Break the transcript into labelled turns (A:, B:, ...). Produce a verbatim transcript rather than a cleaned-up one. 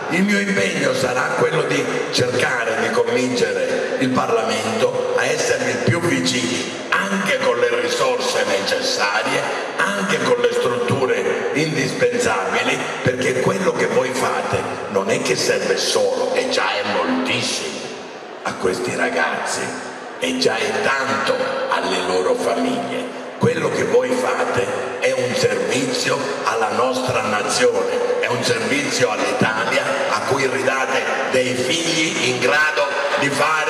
A: Il mio impegno sarà quello di cercare di convincere il Parlamento a esservi più vicini, anche con le risorse necessarie, anche con le strutture indispensabili, perché quello che voi fate non è che serve solo, e già è moltissimo a questi ragazzi, e già è tanto alle loro famiglie. Quello che voi fate è un servizio alla nostra nazione, è un servizio all'Italia a cui ridate dei figli in grado di fare